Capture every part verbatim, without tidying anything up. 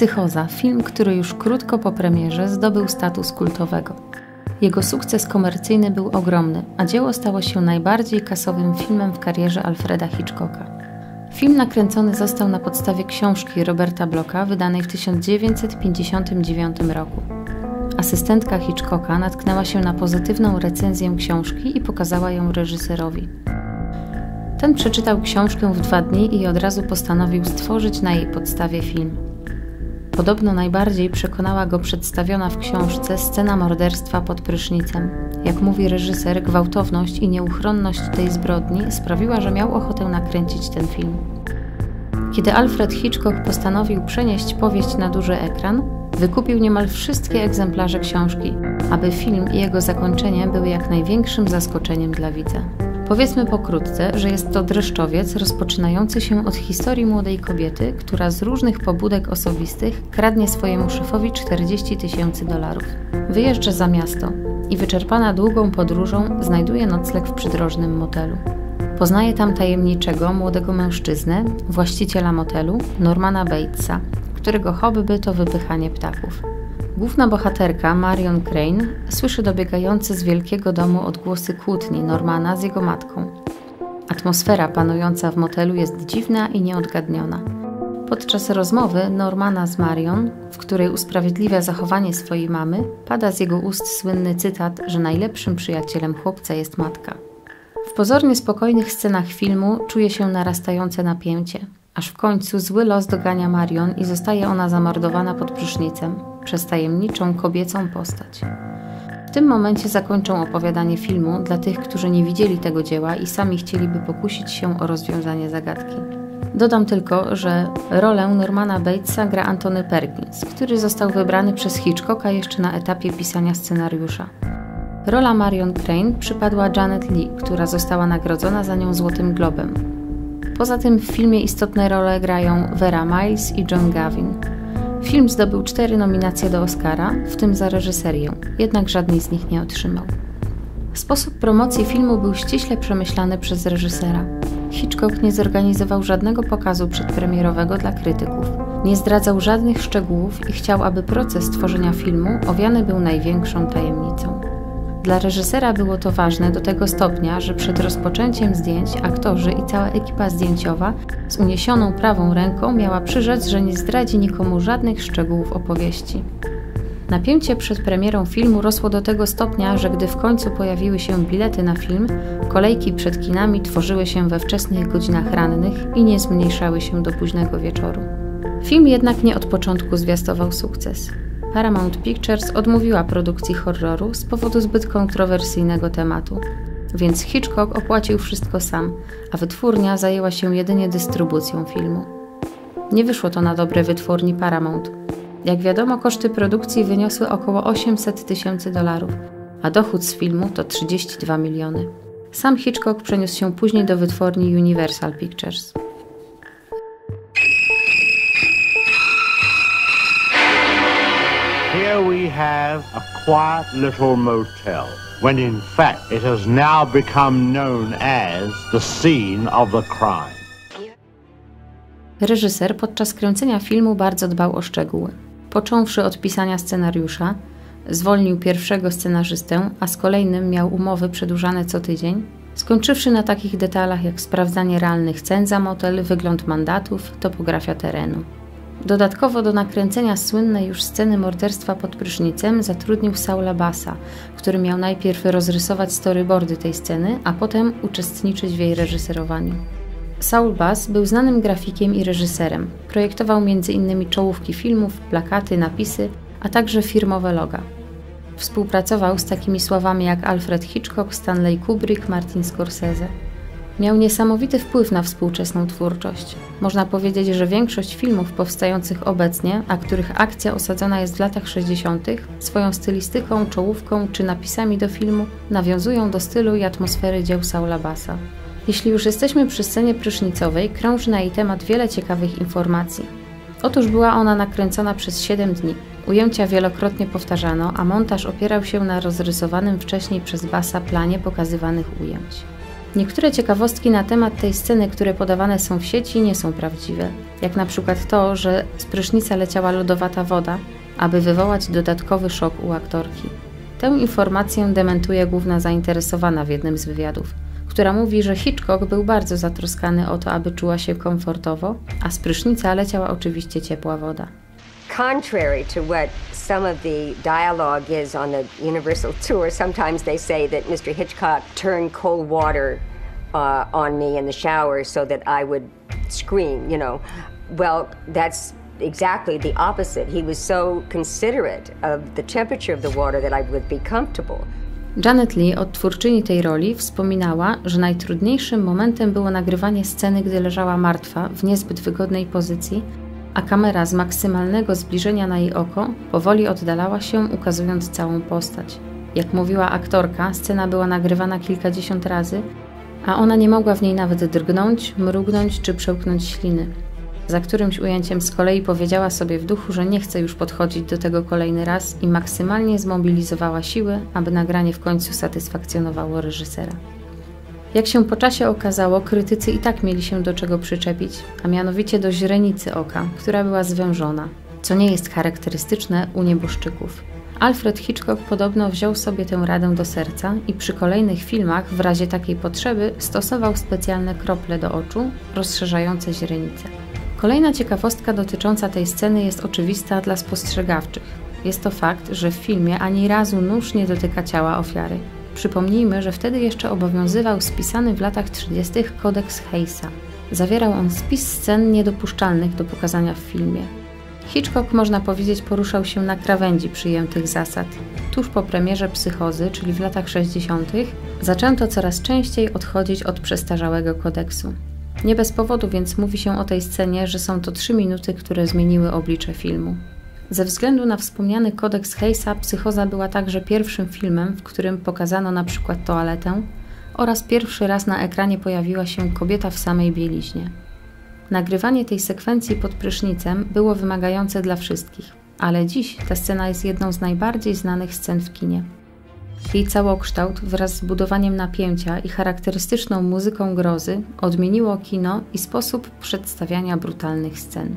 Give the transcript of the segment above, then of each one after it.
Psychoza, film, który już krótko po premierze zdobył status kultowego. Jego sukces komercyjny był ogromny, a dzieło stało się najbardziej kasowym filmem w karierze Alfreda Hitchcocka. Film nakręcony został na podstawie książki Roberta Blocka wydanej w tysiąc dziewięćset pięćdziesiątym dziewiątym roku. Asystentka Hitchcocka natknęła się na pozytywną recenzję książki i pokazała ją reżyserowi. Ten przeczytał książkę w dwa dni i od razu postanowił stworzyć na jej podstawie film. Podobno najbardziej przekonała go przedstawiona w książce scena morderstwa pod prysznicem. Jak mówi reżyser, gwałtowność i nieuchronność tej zbrodni sprawiła, że miał ochotę nakręcić ten film. Kiedy Alfred Hitchcock postanowił przenieść powieść na duży ekran, wykupił niemal wszystkie egzemplarze książki, aby film i jego zakończenie były jak największym zaskoczeniem dla widza. Powiedzmy pokrótce, że jest to dreszczowiec rozpoczynający się od historii młodej kobiety, która z różnych pobudek osobistych kradnie swojemu szefowi czterdzieści tysięcy dolarów. Wyjeżdża za miasto i wyczerpana długą podróżą znajduje nocleg w przydrożnym motelu. Poznaje tam tajemniczego młodego mężczyznę, właściciela motelu, Normana Batesa, którego hobby to wypychanie ptaków. Główna bohaterka, Marion Crane, słyszy dobiegające z wielkiego domu odgłosy kłótni Normana z jego matką. Atmosfera panująca w motelu jest dziwna i nieodgadniona. Podczas rozmowy Normana z Marion, w której usprawiedliwia zachowanie swojej mamy, pada z jego ust słynny cytat, że najlepszym przyjacielem chłopca jest matka. W pozornie spokojnych scenach filmu czuje się narastające napięcie, aż w końcu zły los dogania Marion i zostaje ona zamordowana pod prysznicem przez tajemniczą kobiecą postać. W tym momencie zakończą opowiadanie filmu dla tych, którzy nie widzieli tego dzieła i sami chcieliby pokusić się o rozwiązanie zagadki. Dodam tylko, że rolę Normana Batesa gra Anthony Perkins, który został wybrany przez Hitchcocka jeszcze na etapie pisania scenariusza. Rola Marion Crane przypadła Janet Leigh, która została nagrodzona za nią Złotym Globem. Poza tym w filmie istotne role grają Vera Miles i John Gavin. Film zdobył cztery nominacje do Oscara, w tym za reżyserię, jednak żadnej z nich nie otrzymał. Sposób promocji filmu był ściśle przemyślany przez reżysera. Hitchcock nie zorganizował żadnego pokazu przedpremierowego dla krytyków, nie zdradzał żadnych szczegółów i chciał, aby proces tworzenia filmu owiany był największą tajemnicą. Dla reżysera było to ważne do tego stopnia, że przed rozpoczęciem zdjęć aktorzy i cała ekipa zdjęciowa z uniesioną prawą ręką miała przyrzec, że nie zdradzi nikomu żadnych szczegółów opowieści. Napięcie przed premierą filmu rosło do tego stopnia, że gdy w końcu pojawiły się bilety na film, kolejki przed kinami tworzyły się we wczesnych godzinach rannych i nie zmniejszały się do późnego wieczoru. Film jednak nie od początku zwiastował sukces. Paramount Pictures odmówiła produkcji horroru z powodu zbyt kontrowersyjnego tematu, więc Hitchcock opłacił wszystko sam, a wytwórnia zajęła się jedynie dystrybucją filmu. Nie wyszło to na dobre wytwórni Paramount. Jak wiadomo, koszty produkcji wyniosły około osiemset tysięcy dolarów, a dochód z filmu to trzydzieści dwa miliony. Sam Hitchcock przeniósł się później do wytwórni Universal Pictures. Here we have a quiet little motel, when in fact it has now become known as the scene of the crime. Reżyser podczas kręcenia filmu bardzo dbał o szczegóły. Począwszy od pisania scenariusza, zwolnił pierwszego scenarzystę, a z kolejnym miał umowy przedłużane co tydzień, skończywszy na takich detalach jak sprawdzanie realnych cen za motel, wygląd mandatów, topografia terenu. Dodatkowo do nakręcenia słynnej już sceny morderstwa pod prysznicem zatrudnił Saula Bassa, który miał najpierw rozrysować storyboardy tej sceny, a potem uczestniczyć w jej reżyserowaniu. Saul Bass był znanym grafikiem i reżyserem. Projektował między innymi czołówki filmów, plakaty, napisy, a także firmowe loga. Współpracował z takimi sławami jak Alfred Hitchcock, Stanley Kubrick, Martin Scorsese. Miał niesamowity wpływ na współczesną twórczość. Można powiedzieć, że większość filmów powstających obecnie, a których akcja osadzona jest w latach sześćdziesiątych, swoją stylistyką, czołówką czy napisami do filmu nawiązują do stylu i atmosfery dzieł Saula Bassa. Jeśli już jesteśmy przy scenie prysznicowej, krąży na jej temat wiele ciekawych informacji. Otóż była ona nakręcona przez siedem dni. Ujęcia wielokrotnie powtarzano, a montaż opierał się na rozrysowanym wcześniej przez Bassa planie pokazywanych ujęć. Niektóre ciekawostki na temat tej sceny, które podawane są w sieci, nie są prawdziwe. Jak na przykład to, że z prysznica leciała lodowata woda, aby wywołać dodatkowy szok u aktorki. Tę informację dementuje główna zainteresowana w jednym z wywiadów, która mówi, że Hitchcock był bardzo zatroskany o to, aby czuła się komfortowo, a z prysznica leciała oczywiście ciepła woda. Contrary to what some of the dialogue is on the Universal Tour, sometimes they say that Mister Hitchcock turned cold water uh, on me in the shower so that I would scream, you know. Well, that's exactly the opposite. He was so considerate of the temperature of the water that I would be comfortable. Janet Leigh, odtwórczyni tej roli, wspominała, że najtrudniejszym momentem było nagrywanie sceny, gdy leżała martwa w niezbyt wygodnej pozycji, a kamera z maksymalnego zbliżenia na jej oko powoli oddalała się, ukazując całą postać. Jak mówiła aktorka, scena była nagrywana kilkadziesiąt razy, a ona nie mogła w niej nawet drgnąć, mrugnąć czy przełknąć śliny. Za którymś ujęciem z kolei powiedziała sobie w duchu, że nie chce już podchodzić do tego kolejny raz i maksymalnie zmobilizowała siły, aby nagranie w końcu satysfakcjonowało reżysera. Jak się po czasie okazało, krytycy i tak mieli się do czego przyczepić, a mianowicie do źrenicy oka, która była zwężona, co nie jest charakterystyczne u nieboszczyków. Alfred Hitchcock podobno wziął sobie tę radę do serca i przy kolejnych filmach w razie takiej potrzeby stosował specjalne krople do oczu, rozszerzające źrenicę. Kolejna ciekawostka dotycząca tej sceny jest oczywista dla spostrzegawczych. Jest to fakt, że w filmie ani razu nóż nie dotyka ciała ofiary. Przypomnijmy, że wtedy jeszcze obowiązywał spisany w latach trzydziestych kodeks Hayesa. Zawierał on spis scen niedopuszczalnych do pokazania w filmie. Hitchcock, można powiedzieć, poruszał się na krawędzi przyjętych zasad. Tuż po premierze Psychozy, czyli w latach sześćdziesiątych, zaczęto coraz częściej odchodzić od przestarzałego kodeksu. Nie bez powodu więc mówi się o tej scenie, że są to trzy minuty, które zmieniły oblicze filmu. Ze względu na wspomniany kodeks Hayesa, Psychoza była także pierwszym filmem, w którym pokazano na przykład toaletę oraz pierwszy raz na ekranie pojawiła się kobieta w samej bieliźnie. Nagrywanie tej sekwencji pod prysznicem było wymagające dla wszystkich, ale dziś ta scena jest jedną z najbardziej znanych scen w kinie. Jej całokształt wraz z budowaniem napięcia i charakterystyczną muzyką grozy odmieniło kino i sposób przedstawiania brutalnych scen.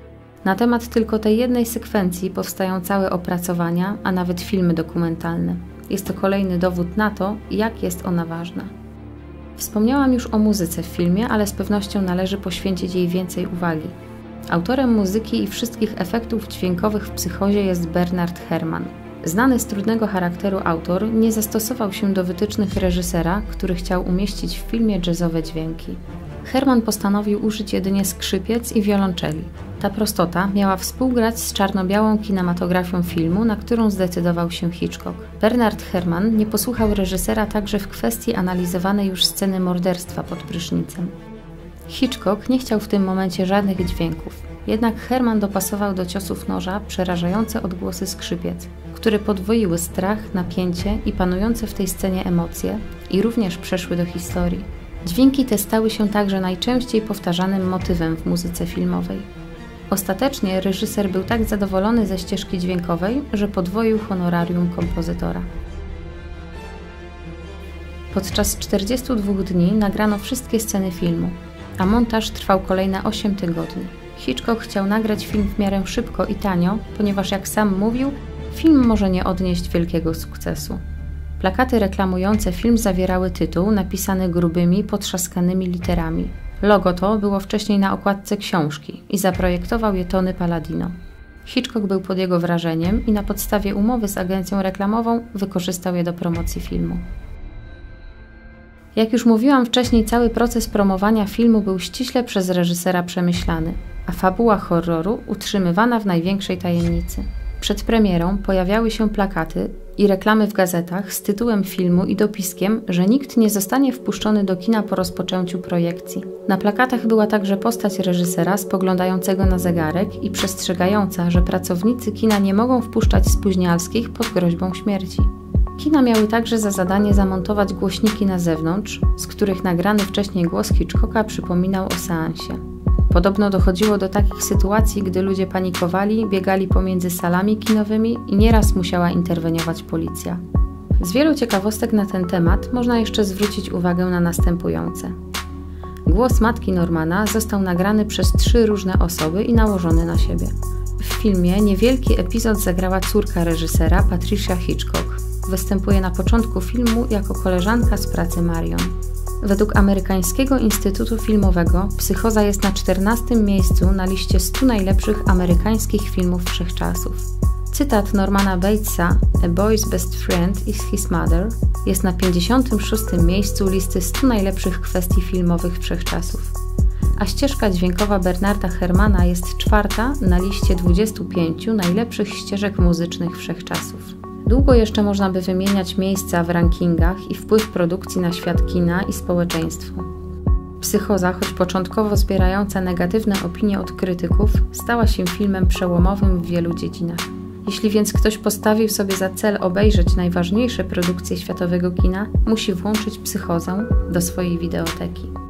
Na temat tylko tej jednej sekwencji powstają całe opracowania, a nawet filmy dokumentalne. Jest to kolejny dowód na to, jak jest ona ważna. Wspomniałam już o muzyce w filmie, ale z pewnością należy poświęcić jej więcej uwagi. Autorem muzyki i wszystkich efektów dźwiękowych w Psychozie jest Bernard Herrmann. Znany z trudnego charakteru autor nie zastosował się do wytycznych reżysera, który chciał umieścić w filmie jazzowe dźwięki. Herrmann postanowił użyć jedynie skrzypiec i wiolonczeli. Ta prostota miała współgrać z czarno-białą kinematografią filmu, na którą zdecydował się Hitchcock. Bernard Herrmann nie posłuchał reżysera także w kwestii analizowanej już sceny morderstwa pod prysznicem. Hitchcock nie chciał w tym momencie żadnych dźwięków, jednak Herrmann dopasował do ciosów noża przerażające odgłosy skrzypiec, które podwoiły strach, napięcie i panujące w tej scenie emocje i również przeszły do historii. Dźwięki te stały się także najczęściej powtarzanym motywem w muzyce filmowej. Ostatecznie reżyser był tak zadowolony ze ścieżki dźwiękowej, że podwoił honorarium kompozytora. Podczas czterdziestu dwóch dni nagrano wszystkie sceny filmu, a montaż trwał kolejne osiem tygodni. Hitchcock chciał nagrać film w miarę szybko i tanio, ponieważ jak sam mówił, film może nie odnieść wielkiego sukcesu. Plakaty reklamujące film zawierały tytuł napisany grubymi, potrzaskanymi literami. Logo to było wcześniej na okładce książki i zaprojektował je Tony Palladino. Hitchcock był pod jego wrażeniem i na podstawie umowy z agencją reklamową wykorzystał je do promocji filmu. Jak już mówiłam wcześniej, cały proces promowania filmu był ściśle przez reżysera przemyślany, a fabuła horroru utrzymywana w największej tajemnicy. Przed premierą pojawiały się plakaty i reklamy w gazetach z tytułem filmu i dopiskiem, że nikt nie zostanie wpuszczony do kina po rozpoczęciu projekcji. Na plakatach była także postać reżysera spoglądającego na zegarek i przestrzegająca, że pracownicy kina nie mogą wpuszczać spóźnialskich pod groźbą śmierci. Kina miały także za zadanie zamontować głośniki na zewnątrz, z których nagrany wcześniej głos Hitchcocka przypominał o seansie. Podobno dochodziło do takich sytuacji, gdy ludzie panikowali, biegali pomiędzy salami kinowymi i nieraz musiała interweniować policja. Z wielu ciekawostek na ten temat można jeszcze zwrócić uwagę na następujące. Głos matki Normana został nagrany przez trzy różne osoby i nałożony na siebie. W filmie niewielki epizod zagrała córka reżysera, Patricia Hitchcock. Występuje na początku filmu jako koleżanka z pracy Marion. Według amerykańskiego Instytutu Filmowego Psychoza jest na czternastym miejscu na liście stu najlepszych amerykańskich filmów wszechczasów. Cytat Normana Batesa "A boy's best friend is his mother" jest na pięćdziesiątym szóstym miejscu listy stu najlepszych kwestii filmowych wszechczasów. A ścieżka dźwiękowa Bernarda Herrmana jest czwarta na liście dwudziestu pięciu najlepszych ścieżek muzycznych wszechczasów. Długo jeszcze można by wymieniać miejsca w rankingach i wpływ produkcji na świat kina i społeczeństwo. Psychoza, choć początkowo zbierająca negatywne opinie od krytyków, stała się filmem przełomowym w wielu dziedzinach. Jeśli więc ktoś postawił sobie za cel obejrzeć najważniejsze produkcje światowego kina, musi włączyć Psychozę do swojej wideoteki.